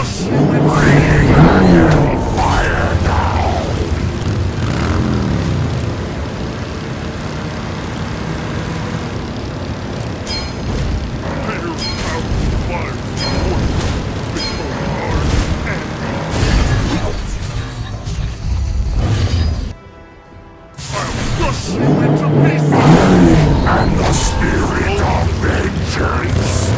And the spirit of vengeance.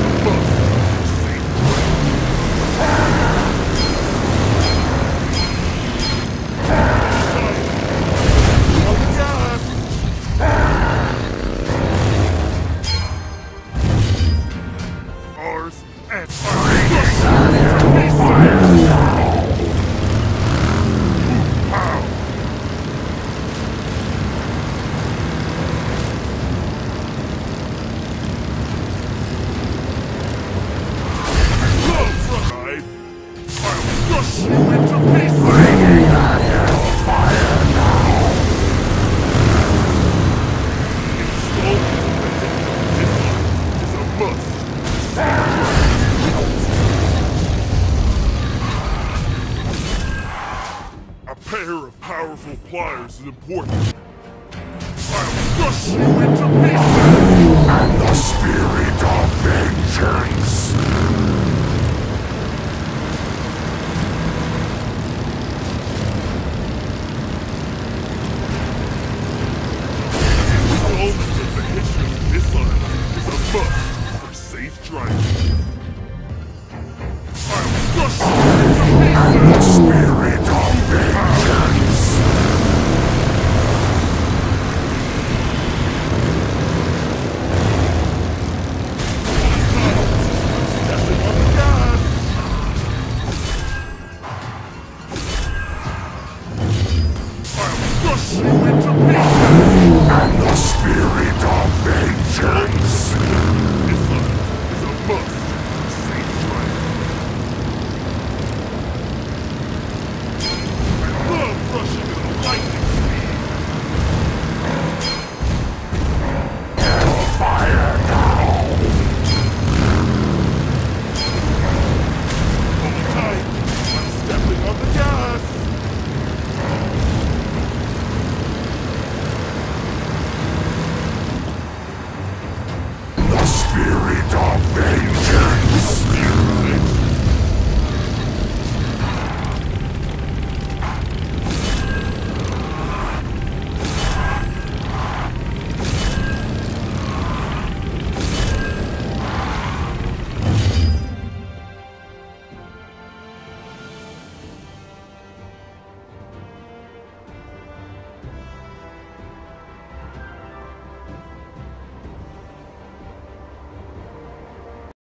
Ours and crush you into pieces! Bringing on your fire now! This is a must. A pair of powerful pliers is important. I'll crush you into pieces! And the spirit of vengeance!